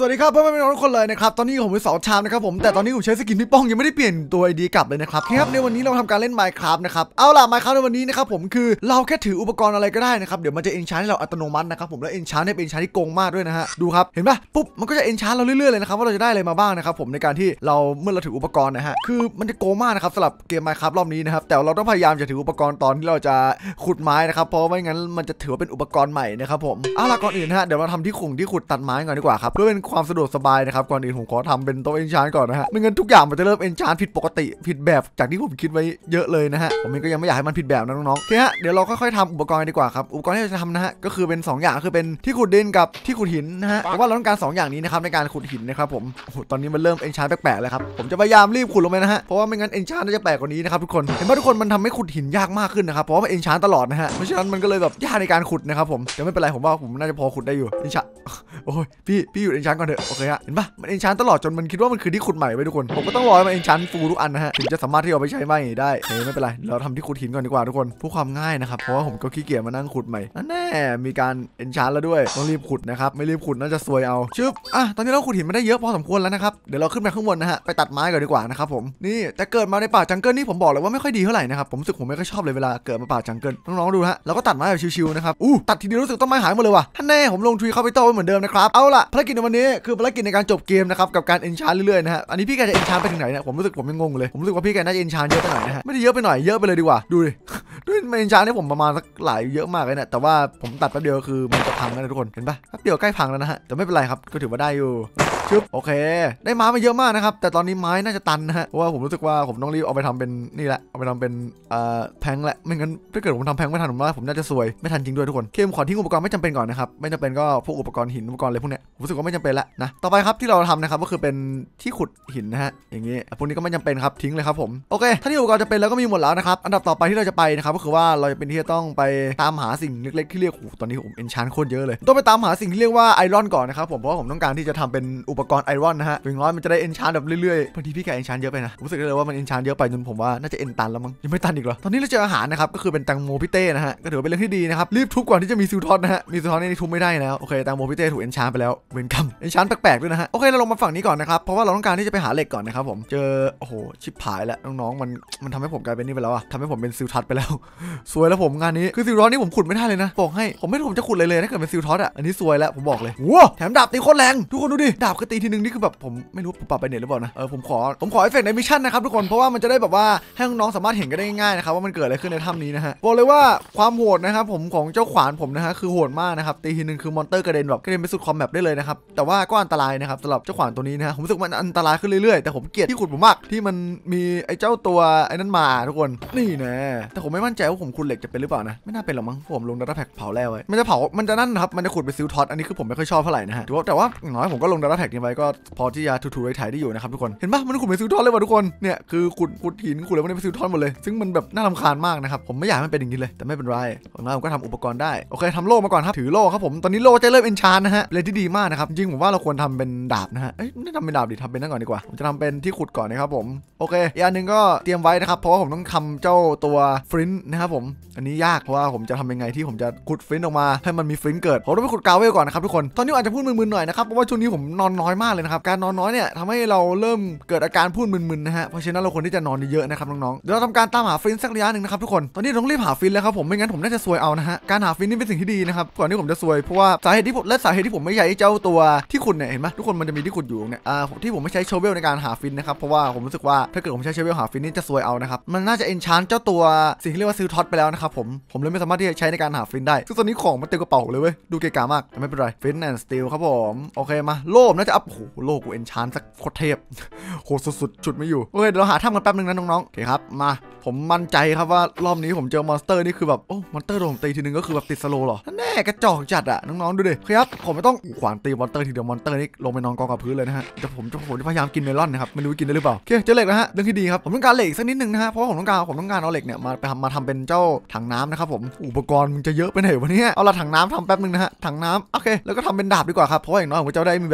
สวัสดีครับเพื่อนๆน้องทุกคนเลยนะครับตอนนี้ผมเป็น2 ชามนะครับผมแต่ตอนนี้ผมใช้สกินพี่ป้องยังไม่ได้เปลี่ยนตัว ID กลับเลยนะครับครับในวันนี้เราทำการเล่น Minecraft นะครับเอาล่ะ Minecraft ในวันนี้นะครับผมคือเราแค่ถืออุปกรณ์อะไรก็ได้นะครับเดี๋ยวมันจะ enchant ให้เราอัตโนมัตินะครับผมและ enchant เนี่ยเป็น enchant ที่โกงมากด้วยนะฮะดูครับเห็นปะปุ๊บมันก็จะ enchant เราเรื่อยๆเลยนะครับว่าเราจะได้อะไรมาบ้างนะครับผมในการที่เราเมื่อเราถืออุปกรณ์นะฮะคือมันจะโกงมากนะครับสำหรับเกม Minecraft รอบนี้นะครับแต่เราต้องพยายามจะถืออุปกรณ์ตอนที่เราจะขุดไม้นะครับเพราะไม่งั้นมันจะถือว่าเป็นอุปกรณ์ใหม่นะครับผมเอาล่ะก่อนอื่นฮะเดี๋ยวเราทำที่ขุดตัดไม้ก่อนดีกว่าครับเพื่อเป็นความสะดวกสบายนะครับก่อนอื่นผมขอทำเป็นโต๊ะ enchant ก่อนนะฮะไม่งั้นทุกอย่างมันจะเริ่ม enchant ผิดปกติผิดแบบจากที่ผมคิดไว้เยอะเลยนะฮะผมเองก็ยังไม่อยากให้มันผิดแบบนะน้องๆโอเคฮะเดี๋ยวเราค่อยๆทำอุปกรณ์ดีกว่าครับอุปกรณ์ที่เราจะทำนะฮะก็คือเป็น2 อย่างคือเป็นที่ขุดดินกับที่ขุดหินนะฮะเพราะว่าเราต้องการ2 อย่างนี้นะครับในการขุดหินนะครับผมโอ้โหตอนนี้มันเริ่ม enchant แปลกๆแล้วครับผมจะพยายามรีบขุดลงไปนะฮะเพราะว่าไม่งั้น enchant น่าจะแปลกกว่านี้นะครับทุกคนเห็นป่ะทุกคนมันทำให้ขุดหินยากมากขึ้นนะครับเพราะว่ามัน enchant ตลอดนะฮะเพราะฉะนั้นมันก็เลยแบบยากในการขุดนะครับผมแต่ไม่เป็นไรผมว่าผมน่าจะพอขุดได้อยู่ enchant โอ้ยพี่หยุด enchant ก่อนเถอะโอเคฮะเห็นป่ะมัน enchant ตลอดจนมันคิดว่ามันคือที่ขุดใหม่ไปทุกคนผมก็ต้องรอให้มัน enchant ฟูทุกอันนะฮะถึงจะสามารถที่เอาไปใช้ไม่ได้ไม่เป็นไรเราทำที่ขุดหินก่อนดีกว่าทุกคนเพื่อความง่ายนะครับเพราะว่าผมก็ขี้เกียจมานั่งขุดใหม่แน่มีการ enchant แล้วด้วยต้องรีบขุดนะครับไม่รีบขุดน่าจะซวยเอาชึบตอนนี้เราขุดหินมาได้เยอะพอสมควรแล้วนะครับเดี๋ยวเราขึ้นไปข้างบนนะฮะไปตัดไม้ก่อนดีกว่านะครับผมนี่แต่เกิดมาในป่าจังเกิลนี่ผมบอกเลยว่าไม่ค่อยดีเท่าไหร่นะครับผมรู้สึกผมไม่ค่อยชอบเลยเวลาเกิดมาป่าจังเกิลน้องๆดูฮะเราก็ตัดไม้แบบชิวๆนะครับตัดทีเดียวรู้สึกต้นไม้หายหมดเลยว่ะท่านแน่ผมลงทุนเข้าไปโตไว้เหมือนเดิมนะครับเอาล่ะภารกิจในวันนี้คือภารกิจในการจบเกมนะครับกับการ enchant เรื่อยๆนะฮะอันนี้พี่แกจะ enchant ไปถึงไหนเนี่ยผมรู้สึกผมยังงงเลยผมรู้สึกว่าพี่แกน่าจะ enchant เยอะไปหน่อยนะฮะไม่ได้เยอะไปหน่อยเยอะไปเลยดีกว่าดูดิด้วยมัน enchant ให้ผมประมาณสักหลายเยอะมากเลยเนี่ยแต่ว่าผมตัดแป๊บเดียวคือมันจะพังแล้วทุกคนเห็นปะแป๊บเดียวใกล้พังแล้วนะฮะแต่ไม่เป็นไรครับก็ถือว่าได้อยู่ชึบโอเคได้ไม้มาเยอะมากนะครับแต่ตอนนี้ไม้น่าจะตันนะฮะเพราะว่าผมรู้สึกว่าผมต้องรีบเอาไปทำเป็นนี่แหละเอาไปทำเป็นแพงแหละไม่งั้นถ้าเกิดผมทำแพงไม่ทันผมว่าผมน่าจะซวยไม่ทันจริงด้วยทุกคนเคมขอทิ้งอุปกรณ์ไม่จำเป็นก่อนนะครับไม่จำเป็นก็พวกอุปกรณ์หินอุปกรณ์อะไรพวกเนี้ยผมรู้สึกว่าไม่จำเป็นละนะต่อไปครับที่เราทำนะครับก็คือเป็นที่ขุดหินนะฮะอย่างงี้พวกนี้ก็ไม่จำเป็นครับทิ้งเลยครับผมโอเคถ้าที่อุปกรณ์จะเป็นแล้วก็มีหมดแล้วนะครับอันดับต่อไปที่เราจะไปนะครับก็คือว่าเราจะเป็นที่จะต้องไปตามหาสิ่งเล็กๆที่เรียกตอนนี้ผมenchantโคตรเยอะเลยต้องไปตามหาสิ่งที่เรียกว่าไอรอนก่อนนะครับผมเพราะว่าผมต้องการที่จะทำเป็นอุปกรณ์ไอรอนนะฮะอย่างน้อยมันจะได้enchantแบบเรื่อยๆบางทีพี่แกenchantเยอะไปนะผมรู้สึกเลยว่ามันenchantเยอะไปจนผมว่าน่าจะตันแล้วมั้งยังไม่ตันอีกเหรอตอนนี้เราเจออาหารนะครับก็คือเป็นแตงโมพี่เต้นะฮะก็ถือว่าเป็นเรื่องที่ดีนะครับรีบทุบก่อนที่จะมีซิลท็อตนะฮะมีซิลท็อตนี่ทุบไม่ได้แล้วโอเคแตงโมพี่เต้ถูกenchantไปแล้วเวนกัมenchantแปลกๆด้วยนะฮะโอเคเราลงมาฝั่งนี้ก่อนนะครับเพราะว่าเราต้องการที่จะไปหาเหล็กก่อนนะครับผมเจอโอ้โหชิบหายแล้วน้องๆมันทำให้ผมกลายเป็นนี่ไปแล้วอะทำให้ผมเป็นซิลท็อตไปแล้วสวยแล้วผมงานนี้คือซิลท็อตนี่ผมขุดไม่ได้เลยนะบอกให้ผมไม่รู้ผมจะขุดเลยถ้าเกิดเป็นซิลท็อตอะอันนี้ซวยแล้วผมบอกเลยว้าแถมดาบตีโคตรแรงทุกคนดูดิดาบกระตีทีนึงนี่คือแบบผมไม่รู้ปรับไปเน็ตหรือเปล่านะผมขอเอฟเฟกต์ในมิชชั่นนะครับทุกคนเพราะว่ามันจะได้แบบว่าให้น้องๆสามารถเห็นกันได้ง่ายๆนะครับว่ามันเกิดอะไรขึ้นในถ้ำนี้นะฮะบอกเลยว่าความโหดนะครับผมของเจ้าขวานผมนะฮะคือโหดมากนะครับตีทีนึงคือมอนเตอร์กระเด็นไปสุดคอมแมปได้เลยนะครับแต่ว่าก็อันตรายนะครับสำหรับเจ้าขวานตัวนี้นะฮะผมรู้สึกมันอันตรายขึ้นเรื่อยๆแต่ผมเกลียดที่ขุดผมมากที่มันมีไอ้เจ้าตัวไอ้นั้นมาทุกคนนี่นะแต่ผมไม่มั่นใจว่าผมขุดเหล็กจะเป็นหรือเปล่านะไม่น่าเป็นหรอกมั้งผมลงดัตต้าแพ็กเผาแล้วไว้มันจะเผามันจะนั่นครับมันจะขุดไปซิลท็อตอันนี้คือผมไม่ค่อยชอบเท่าไหร่นะฮะแต่ว่าอย่างน้อยผมก็ลงดัตต้าแพ็กนี้ไว้ก็พอที่จะถูๆไถ่ได้อยู่นะครับทุกคนเห็นปะมันขุดไปซิลท็อตเลยว่ะทุกคนเนี่ยคือขุดหินขุดอะไรพวกนี้ไปซิลท็อตหมดเลยซึ่งมันแบบน่ารำคาญมากนะครับผมไม่อยากให้มันเป็นอย่างนี้เลยแต่ไม่เป็นไรของเราผมก็ทำอุปกรณ์ได้โอเคทำโล่มาก่อนครับถือโล่ครับผมตอนนี้โล่จะเริ่มenchantนะฮะเลยที่ดีมากนะครับจริงผมว่าเราควรทำเป็นดาบนะฮะไม่ทำเป็นดาบดิทำเป็นนั่นก่อนดีกว่าผมจะทำเป็นที่ขุดก่อนนะครับผมโอเคอีกอันนึงก็เตรียมไว้นะครับเพราะว่าผมต้องทำเจ้าตัวฟลินต์นะครับผมอันนี้ยากเพราะว่าผมจะทำยังไงที่ผมจะขุดฟลินต์ออกมาให้มันมีฟลินต์เกิดผมต้องไปขุดกาวเวลก่อนนะครับทุกคนตอนนี้อาจจะพูดมึนๆหน่อยนะครับเพราะว่าช่วงนี้ผมนอนน้อยมากเลยนะครับการนอนน้อยเนี่ยทำให้เราเริ่มเกิดอาการพูดมึนๆนะฮะเพราะฉะนั้นเราควรที่จะนอนเยอะๆนะครับน้องๆเดี๋ยวเราทำการตามหาฟลินต์สักระยะนึงนะครับทุกคนตอนนี้ต้องรีบหาฟลินต์แล้วครับผมไม่งั้นผมน่าจะซวยเอานะฮะการหาฟลินต์นี่เป็นสิ่งที่ดีนะครับก่อนที่ผมจะซวยเพราะว่าสาเหตุที่ผมไม่ใช้เจ้าตัวที่ขุดเนี่ยเห็นไหมทุกคนมันจะมีที่ขุดอยู่เนี่ยที่ผมไม่ใช้โชเวลในการหาฟลินต์นะครับเพราะว่าผมรู้สึกว่าถ้าเกิดผมใช้โชเวลหาฟลินต์นี่จะซวยเอานะครับมันน่าจะenchantเจ้าตัวสิ่งที่เรียกว่าซิลท็อตไปแล้วนะครับผมเลยไม่สามารถที่จะใช้ในการหาฟลินต์ได้ซึ่งตอนนี้ของมันเต็มกระเป๋าเลยเว้ยดูเกะกะมากแต่ไม่เป็นไรฟลินต์แอนด์สตีลครับผมโอเคมาโล่น่าจะอัพโอ้โหโล่กูenchantสักโคตรเทพโหสุดๆฉุดไม่อยู่โอเคเดี๋ยวเราหาถ้ำกันแป๊บนึงนะน้องๆโอเคครับมาผมมั่นใจครับว่ารอบนี้ผมเจอมอนสเตอร์นี่คือแบบโอ้มอนสเตอร์โดนตีทีนึงก็คือแบบติดสโลว์หรอแน่กระจอกจัดอะน้องๆดูดิครับผมไม่ต้องขวานตีมอนสเตอร์ทีเดียวมอนสเตอร์นี่ลงไปนอนกองกับพื้นเลยนะฮะแต่ผมจะพยายามกินเมลอนนะครับไม่รู้กินได้หรือเปล่าโอเคเจอเหล็กนะฮะเรื่องที่ดีครับผมต้องการเหล็กสักนิดนึงนะฮะเพราะว่าผมต้องการเอาเหล็กเนี่ยมาทำเป็นเจ้าถังน้ำนะครับผมอุปกรณ์มันจะเยอะไปไหนวะเนี่ยเอาละถังน้ำทำแป๊บนึงนะฮะถังน้ำโอเคแล้วก็ทำเป็นดาบดีกว่าครับเพราะว่าอย่างน้อยผมจะได้มีแบบดาบแ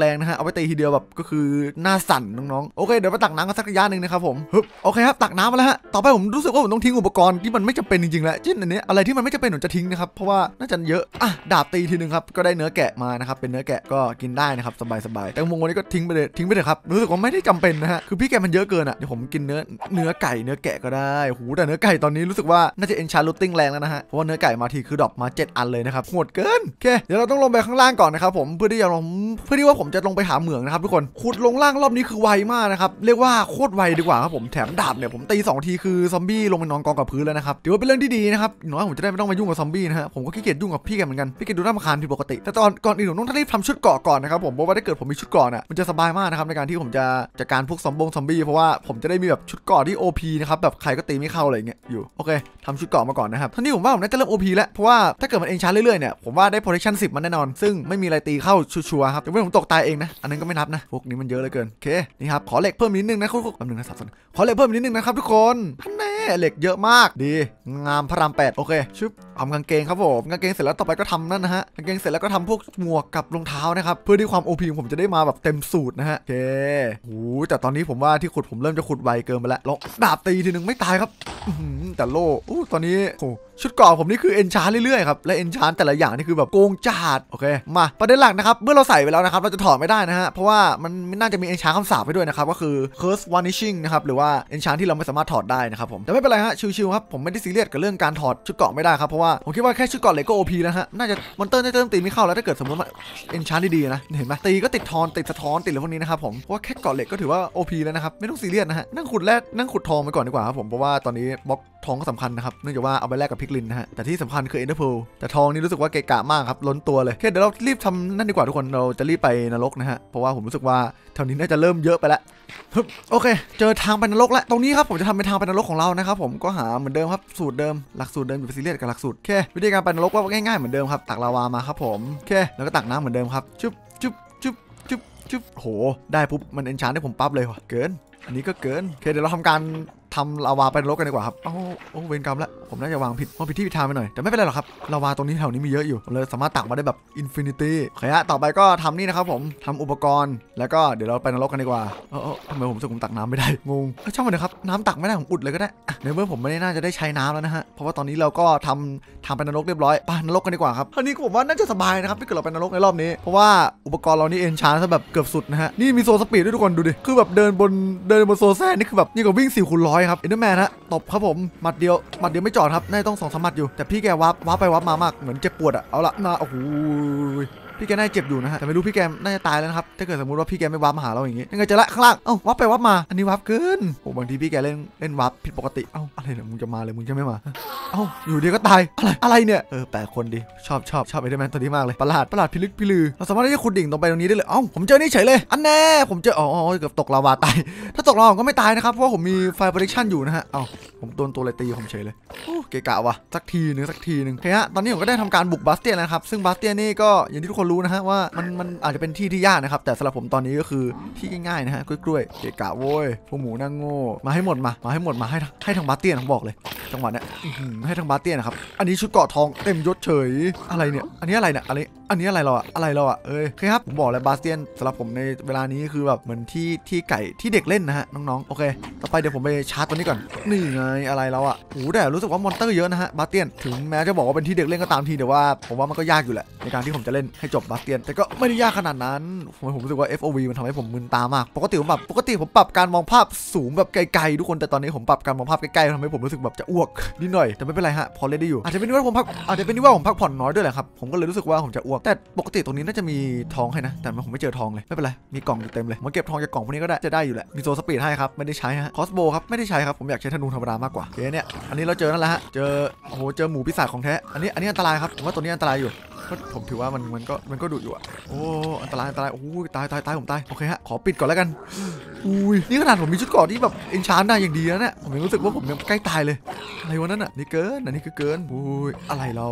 รงๆนะฮะเอาไว้ตีทีเดียวแบบก็คือหน้าสั่นน้องๆโอเคเดี๋ยวไปตักน้ำกันสักระยะนึงนะครับผมฮึบโอเคครับตักน้ำมาแล้วฮะต่อไปผมรู้สึกว่าผมต้องทิ้งอุปกรณ์ที่มันไม่จำเป็นจริงๆแล้วเช่นอันนี้อะไรที่มันไม่จำเป็นผมจะทิ้งนะครับเพราะว่าน่าจะเยอะอ่ะดาบตีทีนึงครับก็ได้เนื้อแกะมานะครับเป็นเนื้อแกะก็กินได้นะครับสบายๆแต่วงวันนี้ก็ทิ้งไปเลยครับรู้สึกว่าไม่ได้จำเป็นนะฮะคือพี่แกมันเยอะเกินอ่ะเดี๋ยวผมกินเนื้อไก่เนื้อแกะก็ได้หูแต่เนื้อไก่ตอนนี้รู้สึกว่าน่าจะเอนชาร์ลูตติ้งแรงแล้วนะฮะเพราะว่าเนื้อไก่มาทีคือดรอปมา7อันเลยนะครับโหดเกินโอเคเดี๋ยวเราต้องลงไปข้างล่างก่อนนะครับผมเพื่อที่ว่าผมจะลงไปหาเหมืองนะครับทุกคนขุดลงล่างรอบนี้คือไวมากนะครับเรียกว่าโคตรไวดีกว่าครับผมแถมดาบเนี่ยผมตี2ทีคือซอมบี้ลงไปนอนกองกับพื้นแล้วนะครับถือว่าเป็นเรื่องที่ดีนะครับน้อยผมจะได้ไม่ต้องมายุ่งกับซอมบี้นะฮะผมก็ขี้เกียจยุ่งกับพี่แกเหมือนกันพี่แกดูน่ารำคาญผิดปกติแต่ก่อนอื่นผมต้องรีบทำชุดเกราะก่อนนะครับผมเพราะว่าถ้าเกิดผมมีชุดเกราะน่ะมันจะสบายมากนะครับในการที่ผมจะจัดการพวกซอมบี้เพราะว่าผมจะได้มีแบบชุดเกราะที่ OP นะครับแบบใครก็ตีไม่เข้าอะไรเงี้ยอยู่โอเคทำชุดเกราะมาก่อนนะครับท่านี้ผมว่าผมน่าจะเริ่ม OP แล้วเพราะว่าถ้าเกิดมันเอนชาร์เรื่อยๆเนี่ยผมว่าได้ protection 10มันแน่นอนซึ่งไม่มีอะไรตีเข้าชัวร์ๆครับยกเว้นผมตกตายเองนะอันนั้นก็ไม่นับนะพวกนี้มันเยอะเหลือเกินโอเคนี่ครับขอเหล็กเพิ่มนิดนึงนะคุณแป๊บนึงนะสับสนขอเหล็กเพิ่มนิดนึงนะครับทุกคนแน่เหล็กเยอะมากดีงามพระราม8โอเคชุบเอากางเกงครับผมกางเกงเสร็จแล้วต่อไปก็ทำนั่นนะฮะกางเกงเสร็จแล้วก็ทำพวกหมวกกับรองเท้านะครับเพื่อที่ความ OP ของผมจะได้มาแบบเต็มสูตรนะฮะโอเคโอ้แต่ตอนนี้ผมว่าที่ขุดผมเริ่มจะขุดไวเกินไปแล้วลองดาบตีทีนึงไม่ตายครับแต่โล่ตอนนี้โอ้ชุดเกราะผมนี่คือเอนชาร์เรื่อยๆครับและเอนชาร์แต่ละอย่างนี่คือแบบโกงจัดโอเคมาประเด็นหลักนะครับเมื่อเราใส่ไปแล้วนะครับเราจะถอดไม่ได้นะฮะเพราะว่ามันน่าจะมีเอนชาร์คำสาปไปด้วยนะครับก็คือ curse vanishing นะครับหรือว่าเอนชาร์ที่เราไม่สามารถถอดได้นะครับผมแต่ไม่เป็นไรฮะชิวๆครับผมไม่ได้ซีเรียสกับเรื่องการถอดชุดเกราะไม่ได้ครับเพราะว่าผมคิดว่าแค่ชุดเกราะเหล็กก็ OP แล้วฮะน่าจะมอนเตอร์น่าจะเริ่มตีไม่เข้าแล้วถ้าเกิดสมมติว่าเอนชาร์ดีๆนะเห็นไหมตีก็ติดทอนติดสะท้อนติดอะไรพวกนี้นะครับผมเพราะว่าแค่เกราะเหล็กก็ถือว่า OP แล้วนะครับไม่ต้องซีเรียสนะฮะนั่งขุดทองไปก่อนดีกว่าครับผมเพราะว่าตอนนี้บล็อกทองก็สำคัญนะครับเนื่องจากว่าเอาไปแลกกับพิกลินนะฮะแต่ที่สำคัญคือเอ็นเดอร์เพลแต่ทองนี่รู้สึกว่าเกะกะมากครับล้นตัวเลยโอเคเดี๋ยวเรารีบทำนั่นดีกว่าทุกคนเราจะรีบไปนรกนะฮะเพราะว่าผมรู้สึกว่าแถวนี้น่าจะเริ่มเยอะไปแล้วโอเคเจอทางไปนรกแล้วตรงนี้ครับผมจะทำเป็นทางไปนรกของเรานะครับผมก็หาเหมือนเดิมครับสูตรเดิมหลักสูตรเดิมอยู่ซีเรียสกับหลักสูตรโอเควิธีการไปนรกก็ง่ายๆเหมือนเดิมครับตักลาวามาครับผมโอเคแล้วก็ตักน้ำเหมือนเดิมครับจุ๊บโหได้ปุ๊บมันเอนชานให้ผมปั๊บเลยว่ะเกินอันนี้ก็เกินโอเคเดี๋ยวเราทำการทำลาวาไปนรกกันดีกว่าครับโอ้เวรกรรมแล้วผมน่าจะวางผิดที่ผิดทางไปหน่อยแต่ไม่เป็นไรหรอกครับลาวาตรงนี้แถวนี้มีเยอะอยู่เลยสามารถตักมาได้แบบอินฟินิตี้โอเคฮะต่อไปก็ทำนี่นะครับผมทำอุปกรณ์แล้วก็เดี๋ยวเราไปนรกกันดีกว่าทำไมผมรู้สึกผมตักน้ำไม่ได้งงช่างมันนะครับน้ำตักไม่ได้ผมอุดเลยก็ได้ในเมื่อผมไม่ได้น่าจะได้ใช้น้ำแล้วนะฮะเพราะว่าตอนนี้เราก็ทำไปนรกเรียบร้อยไปนรกกันดีกว่าครับอันนี้ผมว่าน่าจะสบายนะครับถ้าเกิดเราไปนรกในรอบนี้เพราะว่าอุปกรณ์เรานี่เอนชานซะแบบเกือบสุดนะฮะนี่มีโซสปีดด้วยทุกคนดูดิคือแบบเดินบนโซแซนนี่คือแบบนี่ก็วิ่ง4x100ครับเอ็นเดอร์แมนฮะตบครับผมหมัดเดียวไม่จอดครับน่าจะต้อง2-3 หมัดอยู่แต่พี่แกวับไปวับมามากเหมือนเจ็บปวดอะเอาละนะโอ้โหพี่แกน่าเจ็บอยู่นะฮะแต่ไม่รู้พี่แกน่าจะตายแล้วนะครับถ้าเกิดสมมติว่าพี่แกไม่วับมาหาเราอย่างงี้ยังไงจะละข้างล่างวับไปวับมาอันนี้วับเกินโอ้บางทีพี่แกเล่นวับผิดปกติอะไรเนี่ยมึงจะมาเลยมึงจะไม่มาอยู่ดีก็ตายอะไรเนี่ย8 คนดิชอบไอเดอร์แมนตัวนี้มากเลยประหลาดพิลึกพิลือเราสามารถที่จะขุดดิ่งตรงไปตรงนี้ได้เลยผมเจอนี่เฉยเลยอันแน่ผมเจอเกือบตกลาวาตายถ้าตกลาวาก็ไม่ตายนะครับเพราะว่าผมมีไฟโปรเทคชั่นอยู่นะฮะผมโดนตัวอะไรตีผมเฉยเลยเกะกะว่ะสักทีนึงโอเคฮะตอนนี้ผมก็ได้ทำการบุกบาสเตียนแล้วครับซึ่งบาสเตียนนี่ก็อย่างที่ทุกคนรู้นะฮะว่ามันอาจจะเป็นที่ที่ยากนะครับแต่สำหรับผมตอนนี้ก็คือที่ง่ายๆนะฮะกล้วยเกะกะโว้ยพวกหมูนั่งโง่มาให้หมดมาให้ทางบาสเตียนผมบอกเลยจังหวะเนี้ยให้ทางบาสเตียนนะครับอันนี้ชุดเกราะทองเต็มยศเฉยอะไรเนี่ยอันนี้อะไรเนี่ยอันนี้อะไรเราอะโอเคครับผมบอกเลยบาสเตียนสำหรับผมในเวลานี้คือแบบเหมือนที่ไก่ที่เด็กเล่นนะฮะน้องๆโอเคต่อไปเดี๋ยวผมไปชาร์จตัวนี้ก่อนนี่ไงอะไรเราอะแต่รู้สึกว่ามอนเตอร์เยอะนะฮะบาสเตียนถึงแม้จะบอกว่าเป็นที่เด็กเล่นก็ตามทีแต่ว่าผมว่ามันก็ยากอยู่แหละในการที่ผมจะเล่นให้จบบาสเตียนแต่ก็ไม่ได้ยากขนาดนั้นผมรู้สึกว่า FOV มันทำให้ผมมึนตามากปกติผมปรับการมองภาพสูงแบบไกลๆทุกคนแต่ตอนนี้ผมปรับการมองภาพใกล้ๆทำให้ผมรู้สึกแบบจะอ้วกนิดหน่อยแต่ไม่เป็นไรฮะพอเล่นได้อยู่อาจจะเป็นว่าผมพักผ่อนน้อยด้วยแหละครับผมก็เลยรู้สึกว่าผมจะอ้วกแต่ปกติตรงนี้น่าจะมีทองให้นะแต่ผมไม่เจอทองเลยไม่เป็นไรมีกล่องอยู่เต็มเลยมาเก็บทองจากกล่องพวกนี้ก็ได้อยู่แหละมีโซสปีดให้ครับไม่ได้ใช้ฮะคอสโบครับไม่ได้ใช้ครับผมอยากใช้ธนูธรรมดามากกว่าเนี่ยอันนี้เราเจอนั่นแหละฮะเจอหมูปีศาจของแท้อันนี้อันตรายครับผมว่าตัวนี้อันตรายอยู่ผมถือว่ามันก็ดุอยู่อะอันตรายโอ้ตายผมตายโอเคฮะขอปิดก่อนแล้วกันอุ้ยนี่ขนาดผมมีชุดเกราะที่แบบเอนชานได้อย่างดีแล้วเนี่ยผมยังรู้สึกว่าผมยังใกล้ตายเลยอะไรวะนั่นอ่ะนี่เกินอันนี้คือเกินอุ้ยอะไรเรา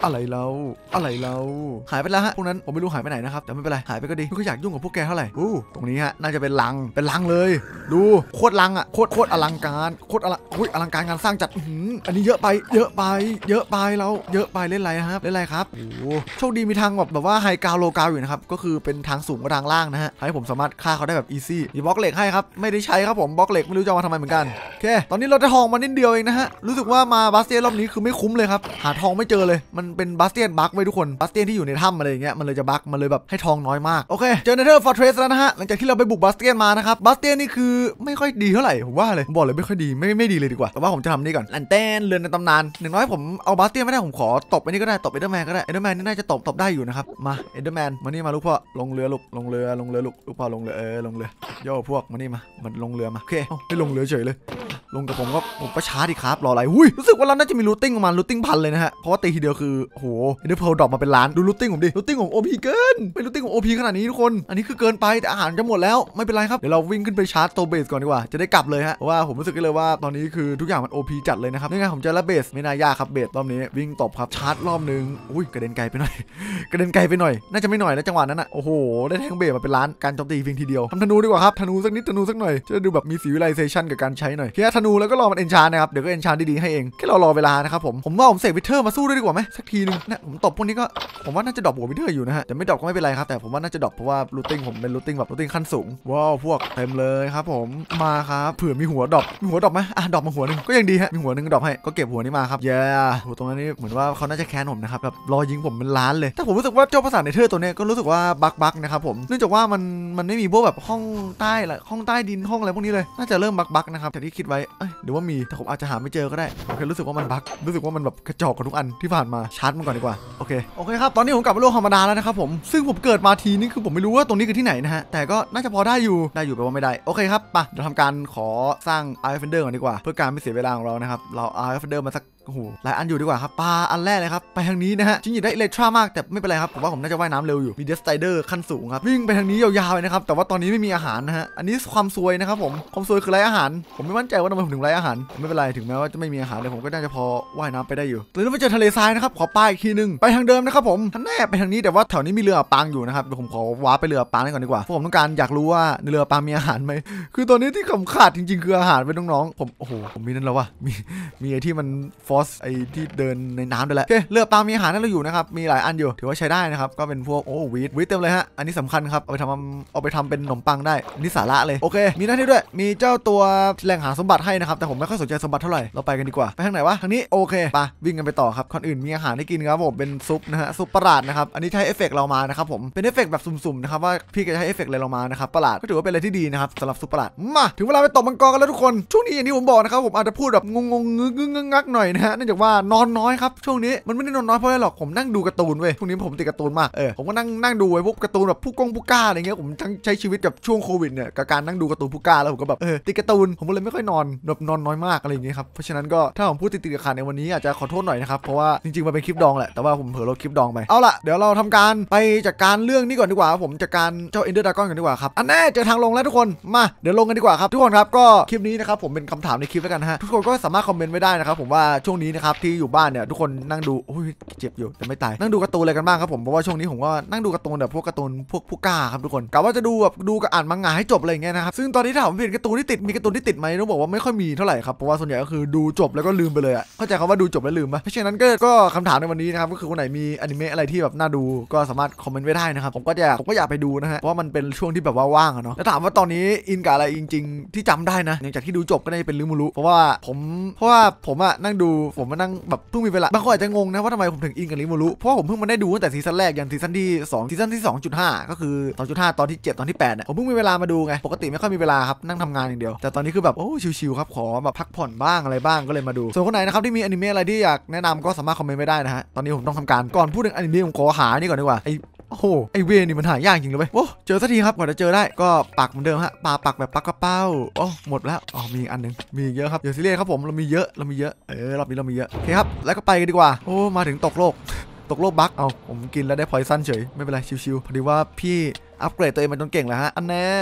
หายไปแล้วฮะพวกนั้นผมไม่รู้หายไปไหนนะครับแต่ไม่เป็นไรหายไปก็ดีไม่อยากยุ่งกับพวกแกเท่าไหร่ตรงนี้ฮะน่าจะเป็นลังเลยดูโคตรลังอ่ะโคตรอลังการโคตรอลังการงานสร้างจัดอันนี้เยอะไปเราเยอะไปเล่นอะไรครับโอ้โชคดีมีทางแบบว่าไฮกราวโลกราวอยู่นะครับก็คือเป็นทางสูงกับทางล่างนะฮะให้ผมสามารถฆ่าเขาได้แบบอีซี่มีบล็อกเหล็กให้ครับไม่ได้ใช้ครับผมบล็อกเหล็กไม่รู้จะมาทำไมเหมือนกันโอเคตอนนี้เราได้ทองมานิดเดียวเองนะฮะรู้สึกว่ามาบาสเตียนรอบนี้คือไม่คุ้มเลยครับหาทองไม่เจอเลยมันเป็นบาสเตียนบั๊กไว้ทุกคนบาสเตียนที่อยู่ในถ้ำอะไรอย่างเงี้ยมันเลยจะบั๊กมันเลยแบบให้ทองน้อยมากโอเคเจอเนเธอร์ฟอร์เทรสแล้วนะฮะหลังจากที่เราไปบุกบาสเตียนมานะครับบาสเตียนนี่คือไม่ค่อยดีเท่าไหร่ผมว่าเลยผมบอกเลยไม่ค่อยดีไม่ดีเลยดีกว่าแต่ว่าผมจะทำนี่ก่อนอันเต้นเรือนในตำนานอย่างน้อยผมเอาบาสเตียนไม่ได้ผมขอตบไปนี่ก็ได้ตบเอเดอร์แมนก็ได้เอเดอร์แมนนี่น่าจะตบได้อยู่นะครับมาเอเดอร์แมนมานี่มาลูกพ่อลงเรือลูกลงเรือลูกพ่อลงเรือลงเรือโย่พวกมานี่มามันลงเรือมาโอเคไม่ลงเรือเฉยเลยลงกับผมก็ช้าดิครับรออะไรรู้สึกว่าเราน่าจะมีรูทติ้งประมาณรูทติ้งพันเลยนะฮะเพราะว่าตีทีเดียวคือโอ้โหเอเดอร์เพลดรอปมาเป็นล้านดูรูทติ้งผมดิรูทติ้งของ OP เกินไม่รูทติ้งของ OP ขนาดนี้ทุกคนอันนี้คือเกินไปแต่อาหารจะหมดแล้วไม่เป็นไรครับเดี๋ยวเราวิ่งขึ้นไปชาร์จตัวเบสก่อนดีกว่าจะได้กลับเลยฮะเพราะว่าผมรู้สึกเลยว่าตอนนี้คือทุกอย่างมัน OP จัดเลยนะครับนี่ไงผมเจอแล้วเบสไม่น่ายากครับเบสรอบนี้วิ่งตบครับชาร์จรอบนึงกระเด็นไกลไปหน่อยน่าจะไม่หน่อยนะจังหวะนั้นอ่ะโอ้โหได้แทงเบสมาเป็นล้านการโจมตีเพียงทีเดียวทำธนูดีกว่าครับธนูสักนิดธนูสักหน่อยจะดูแบบมีสีวิไลเซชันกับการใช้หน่อยแค่ธนูแล้วก็รอมันเอนชานนะครับเดี๋ยวก็เอนชานดีๆให้เองแค่เรารอเวลานะครับผมว่าผมเสกวิเทอร์มาสู้ด้วยดีกว่าไหมสักทีนึงเนี่ยผมตบพวกนี้ก็ผมว่าน่าจะดรอปหัววิเทอร์อยู่นะฮะแต่ไม่ดรอปก็ไม่เป็นไรครับแต่ผมว่าน่าจะดรอปเพราะว่ารูทติ้งผมเป็นรูทติ้งแบบรูทติ้งขั้นสูงว้าวพวกเต็มเลยครับผมมาครับเผื่อมีหัวดรอปไหมดรอปมาหัวนึงก็ยังดีฮะมีหัวนึงดรอปให้ก็เก็บหัวนี้มาครับเย้หัวตรงนั้นนี่เหมือนว่าเขาน่าจะแค้นผมนะครับแบบรอยิงผมเป็นล้านเลยแต่ผมรู้สึกว่าเจ้าภาษาเนเธอร์ตัวนี้ก็รู้สึกว่าบั๊กนะครับผมเนื่องจากว่ามันไม่มีพวกแบบห้องใต้ดินห้องอะไรพวกนี้เลยน่าจะเริ่มบั๊กนะครับแต่ที่คิดไว้หรือว่ามีแต่ผมอาจจะหาไม่เจอก็ได้โอเครู้สึกว่ามันบั๊กรู้สึกว่ามันแบบกระจอกกับทุกอันที่ผ่านมาชาร์จมันก่อนดีกว่าโอเคครับตอนนี้ผมกลับมาโลกธรรมดาแล้วนะครับผมซึ่งผมเกิดมาทีนี่คือผมไม่รู้ว่าตรงนี้คือที่ไหนนะฮะแต่ก็น่าจะพอได้อยู่แปลว่าไม่ได้โอเคครับไปเราทำการขอสร้าง Iron Fender ก่อนดีกว่าเพื่อการไม่เสียเวลาของเรานะครับเรา Iron Fender มาสักโอ้โหหลายอันอยู่ดีกว่าครับปลาอันแรกเลยครับไปทางนี้นะฮะจริงๆได้อิเล็กทรามากแต่ไม่เป็นไรครับผมว่าผมน่าจะว่ายน้ำเร็วอยู่มีเดสไตเดอร์ขั้นสูงครับวิ่งไปทางนี้ยาวๆเลยนะครับแต่ว่าตอนนี้ไม่มีอาหารนะฮะอันนี้ความซวยนะครับผมความซวยคือไร้อาหารผมไม่มั่นใจว่าทำไมผมถึงไร้อาหารไม่เป็นไรถึงแม้ว่าจะไม่มีอาหารแต่ผมก็น่าจะพอว่ายน้ำไปได้อยู่หรือไปเจอทะเลทรายนะครับขอป้ายอีกทีนึงไปทางเดิมนะครับผมท่านแน่ไปทางนี้แต่ว่าแถวนี้มีเรือปางอยู่นะครับเดี๋ยวผมขอว้าไปเรือปางก่อนดีกว่าเพราะผมต้องการอยากรู้ว่าในเรือปางมีอาหารไหมคือตอนนี้ที่ขาดจริงๆคืออาหารเป็นน้องๆผมโอ้โหผมมีนั่นแล้วว่ะมีไอ้ที่มันฟอสไอ้ที่เดินในน้ำด้วยแหละโอเคเรือปางมีอาหารนั่นเราอยู่นะครับมีหลายอันอยู่ถือว่าใช้ได้นะครับก็เป็นพวกวีทเต็มเลยฮะอันนี้สำคัญครับเอาไปทำเป็นขนมปังได้นี่สาระเลยโอเคมีหน้าที่ด้วยมีเจ้าตัวแหล่งหาสมบัติให้นะครับแต่ผมไม่ค่อยสนใจสมบัติเท่าไหร่เราไปกันดีกว่าไปทางไหนวะทางนี้โอเคไปวิ่งกันไปต่อครับคนอื่นมีอาหารให้กินครับผมเป็นซุปนะฮะซุปประหลาดนะครับอันนี้ใช้เอฟเฟกต์เรามานะครับผมเป็นเอฟเฟกต์แบบสุ่มๆนะครับว่าพี่จะใช้เอฟเฟกต์อะไรเรามานะครับประหลาดก็ถือว่าเป็นอะไรที่ดีนะครับสำหรับซุปประหลาดมาถึงเวลาไปตบมังกรกันแล้วทุกคนช่วงนี้อย่างที่ผมบอกนะครับผมอาจจะพูดแบบงงงักหน่อยนะฮะเนื่องจากว่านอนน้อยครับช่วงนี้มันไม่ได้นอนน้อยเพราะอะไรหรอกผมนั่งดูการ์ตูนเว้ยช่วงนี้ผมติดการ์ตูนมากผมก็นั่งดูไอ้พวกการ์ตูนแบบผู้กล้าอะไรเงี้ยผมใช้ชีวิตกับช่วงโควิดเนี่ยกับการนั่งดูการ์ตูนผู้กล้าแล้วผมก็แบบติดการ์ตูนผมเลยไม่ค่อยนอนแบบนอนน้อยมากอะไรอย่างเงี้ยครับเพราะฉะนั้นก็ถ้าผมพูดติดๆขัดในวันนี้อาจจะขอโทษหน่อยนะครับเพราะว่าจริงๆมันเป็นคลิปดองแหละแต่ว่าผมเผลอลบคลิปดองไปเอาล่ะเดี๋ยวเราทำการไปจัดการเรื่องนี้ก่อนดีกว่าผมจัดการเจ้า Ender Dragon กันดีกว่าครับอันแน่เจอทางลงแล้วทุกคนมาเดี๋ยวลงกันดีกว่าครับทุกคนครับก็คลิปนี้นะครับผมเป็นคำถามในคลิปแล้วกันนะฮะทุกคนก็สามารถคอมเมนต์ไว้ได้นะครับผมว่าช่วงนี้นะครับที่อยู่บ้านเนี่ยทุกคนนั่งดูโอ้ยเจ็บอยู่แต่ไม่ตายนั่งดูการ์ตูนอะไรกันบ้างครับผมเพราะว่าช่วงนี้ผมก็นั่งดูการ์ตูนแบบพวกการ์ตูนพวกผู้กล้าครับทุกคนกะว่าจะดูกับอ่านมังงะให้จบอะไรอย่างเงี้ยนะครับซึ่งตอนนี้ถ้าผมเห็นการ์ตูนที่ติดมีการ์ตูนที่ติดไหมต้องบอกว่าไม่ค่อยมีเท่าไหร่ครับเพราะว่าส่วนใหญ่ก็คือดูจบแล้วก็ลืมไปเลยอ่ะเข้าใจคำว่าดูจบแล้วลืมปะเพราะฉะนั้นก็คำถามในวันนี้นะครับก็คือคนไหนมีอนิเมะอะไรที่แบบน่าดูก็สามารถคอมเมนต์ไว้ได้นะครับผมก็อยากไปดูนะฮะเพราะว่ามันเป็นช่วงที่แบบว่าว่างอะเนาะแล้วถามว่าตอนนี้อินกับอะไรจริงๆที่จำได้นะหลังจากที่ดูจบก็ได้เป็นริมูรุเพราะว่าผมอะนั่งดูผมมานั่งแบบเพิ่งมีเวลาบางคนอาจจะงงนะว่าทำไมผมถึงอินกับริมูรุเพราะผมเพิ่งมาได้ดูตั้งแต่ซีซั่นแรกยันซีซั่นที่2ซีซั่นที่ 2.5 ก็คือ 2.5 ตอนที่7ตอนที่8เนี่ยผมเพิ่งมีเวลามาดูไงปกติไม่ค่อยมีเวลาครับนั่งทำงานอย่างเดียวแต่ตอนนี้คือแบบโอ้ชิวๆครับขอแบบพักผ่อนบ้างอะไรบ้างก็เลยมาดูส่วนคนไหนนะครับที่มีอนิเมะอะไรที่อยากแนะนำก็สามารถคอมเมนต์ไว้ได้นะฮะตอนนี้ผมต้องทำการก่อนพูดถึงอนิเมะผมขอหานี่ก่อนดีกว่าโอ้โหไอเวนี่มันหายากจริงเลยเว้ยโอ้เจอสักทีครับกว่าจะเจอได้ก็ปักเหมือนเดิมฮะปักแบบปักกระเป๋าโอ้หมดแล้วมีอันนึงมีเยอะครับเดี๋ยวซีเรียสครับผมเรามีเยอะรอบนี้เรามีเยอะโอเคครับแล้วก็ไปกันดีกว่าโอ้มาถึงตกโลกบั๊กผมกินแล้วได้พอยซันเฉยไม่เป็นไรชิวๆพอดีว่าพี่อัปเกรดตัวเองมันจนเก่งแล้วฮะอันแน่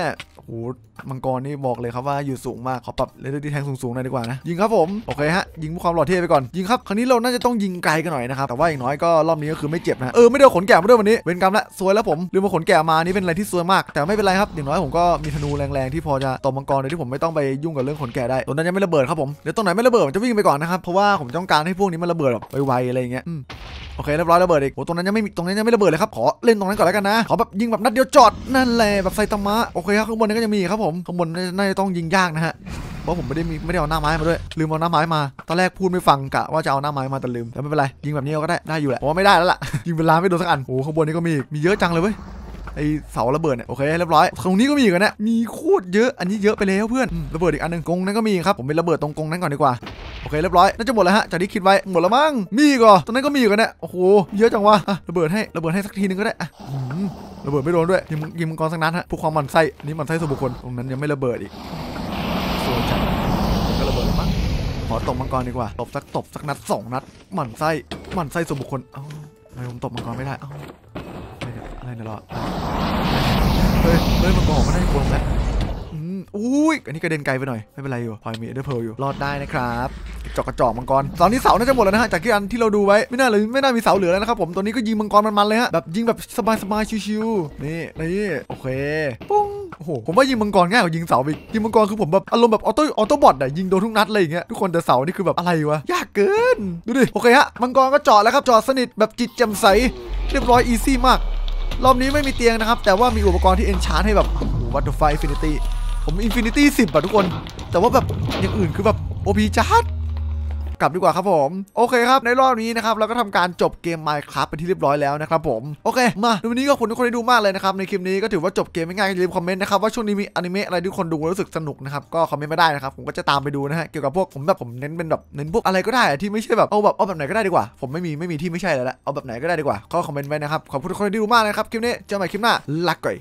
โอ้มังกรนี่บอกเลยครับว่าอยู่สูงมากขอปรับเลเซอร์ดีแทงสูงๆหน่อยดีกว่านะยิงครับผมโอเคฮะยิงเพื่อความหล่อเท่ไปก่อนยิงครับครั้งนี้เราน่าจะต้องยิงไกลกันหน่อยนะครับแต่ว่าอย่างน้อยก็รอบนี้ก็คือไม่เจ็บนะไม่ได้ขนแกะมาด้วยวันนี้เว้นกรรมละซวยแล้วผมลืมมาขนแกะมานี่เป็นอะไรที่ซวยมากแต่ไม่เป็นไรครับอย่างน้อยผมก็มีธนูแรงๆที่พอจะตบมังกรโดยที่ผมไม่ต้องไปยุ่งกับเรื่องขนแกะได้ตรงนั้นยังไม่ระเบิดครับผมเดี๋ยวตรงไหนไม่ระเบิดผมจะวิ่งไปก่อนนะครับเพราะว่าผมต้องการให้พวกนี้มันระเบิดแบบไวๆอะไรอย่างเงี้ยโอเคเรียบร้อยระเบิดอีกโอ้ตรงนั้นยังไม่ระเบิดเลยครับขอเล่นตรงนั้นก่อนแล้วกันนะขอแบบยิงแบบนัดเดียวจอดนั่นแหละแบบไซตามะโอเคครับข้างบนนี้ก็ยังมีครับผมข้างบนน่าจะต้องยิงยากนะฮะเพราะผมไม่ได้เอาหน้าไม้มาด้วยลืมเอาหน้าไม้มาตอนแรกพูดไม่ฟังกะว่าจะเอาหน้าไม้มาแต่ลืมแต่ไม่เป็นไรยิงแบบนี้ก็ได้อยู่แหละเพราะไม่ได้แล้วล่ะยิงเวลาไม่โดนสักอันโอ้ข้างบนนี้ก็มีเยอะจังเลยเว้ยไอเสาระเบิดเนี่ยโอเคเรียบร้อยตรงนี้ก็มีกันนะมีโคตรเยอะอันนี้เยอะไปแล้วเพื่อนระเบิดอีกอันนึงกงนั้นก็มีครับผมเป็นระเบิดตรงกงนั้นก่อนดีกว่าโอเคเรียบร้อยน่าจะหมดแล้วฮะจากที่คิดไว้หมดแล้วมั้งมีก่อนตรงนั้นก็มีกันเนี่ยโอ้โหเยอะจังวะระเบิดให้สักทีนึงก็ได้ระเบิดไม่โดนด้วยยิงมังกรสักนัดฮะพวกความหมั่นไส้นี่หมั่นไส้ส่วนบุคคลตรงนั้นยังไม่ระเบิดอีกสวยจังก็ระเบิดมั้งขอตบมังกรดีกว่าตบสักนัด2 นัดหมั่นไส้ส่วนบุคคลทำไมผมตบมังกรไม่ได้อะไรเนี่ยรอเฮ้ยมังกรมันได้โกงแล้วอุ้ยอันนี้กระเด็นไกลไปหน่อยไม่เป็นไรอยู่พอยมีเอเดอร์เพลอยู่รอดได้นะครับกระจอกมังกรตอนนี้เสาน่าจะหมดแล้วนะฮะจากที่เราดูไว้ไม่น่ามีเสาเหลือแล้วนะครับผมตอนนี้ก็ยิงมังกรมันเลยฮะแบบยิงแบบสบายชิวๆนี่โอเคปุ้งโอ้โหผมว่ายิงมังกรง่ายกว่ายิงเสาอีกยิงมังกรคือผมแบบอารมณ์แบบออโต้บอทยิงโดนทุกนัดเลยอย่างเงี้ยทุกคนแต่เสานี่คือแบบอะไรวะยากเกินดูดิโอเคฮะมังกรก็จอดแล้วครับจอดสนิทแบบจิตแจ่มใสเรียบร้อยอีซี่มากรอบนี้ไม่มีเตียงนะครับแต่ว่ามีอุปกรณ์ที่เอนชาร์ให้แบบวัตถุไฟอินฟินิตี้ผมอินฟินิตี้10ทุกคนแต่ว่าแบบอย่างอื่นคือแบบโอพีจัดกลับดีกว่าครับผมโอเคครับในรอบนี้นะครับเราก็ทำการจบเกม Minecraft เป็นที่เรียบร้อยแล้วนะครับผมโอเคมาวันนี้ก็ขอบคุณทุกคนที่ดูมากเลยนะครับในคลิปนี้ก็ถือว่าจบเกมไม่ง่ายอย่าลืมคอมเมนต์นะครับว่าช่วงนี้มีอนิเมะอะไรที่คนดูรู้สึกสนุกนะครับก็คอมเมนต์มาได้นะครับผมก็จะตามไปดูนะฮะเกี่ยวกับพวกผมเน้นเป็นแบบเน้นพวกอะไรก็ได้ที่ไม่ใช่แบบเอาแบบไหนก็ได้ดีกว่าผมไม่มีที่ไม่ใช่แล้วเอาแบบไหนก็ได้ดีกว่าก็คอมเมนต์ไว้นะครับขอบคุณทุกคนที่ดูมากนะครับคลิปนี้เจอกันใหม่คลิปหน้ารักก่อย